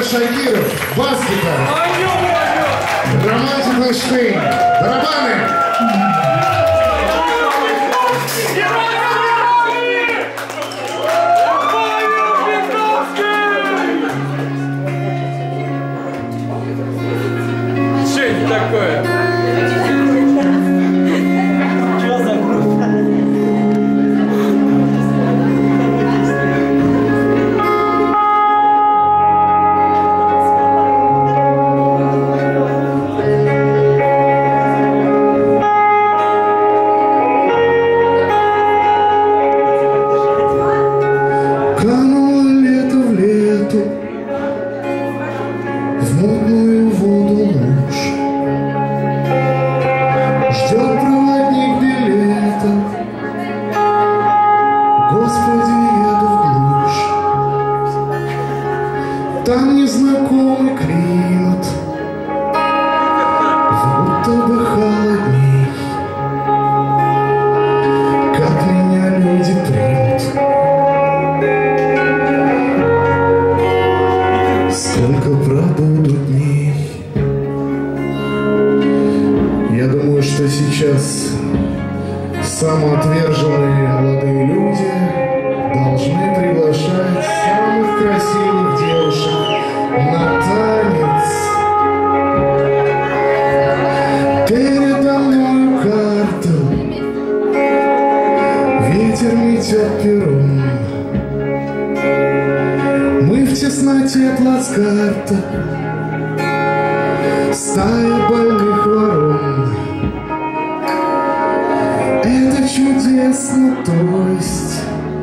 Шакиров, бас-гитара. Роман Тихонштейн, барабаны. Что это такое? Что за группа? В мутную воду луж ждет проводник билетов. Господи, еду в глушь. Там незнакомый климат, будто бы холодней. Как меня люди примут, сколько пробуду дней. Я думаю, что сейчас самоотверженные молодые люди должны приглашать самых красивых девушек на танец. Передо мной карта, ветер метет пером. Мы в тесноте плацкарта, стая больных ворон. Это чудесно, то есть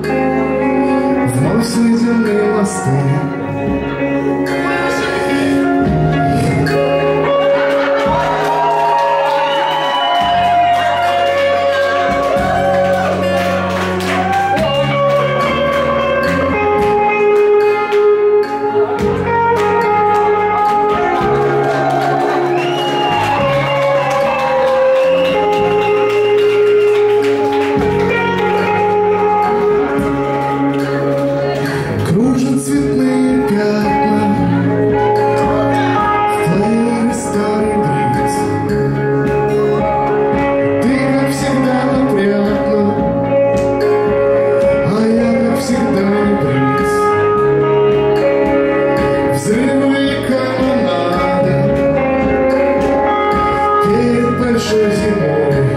вновь сведенные мосты. Кружат цветные пятна в плеере старый бриз. Ты, как всегда, опрятна, а я, как всегда, не бриз. Взрывы и канонада перед большой зимой.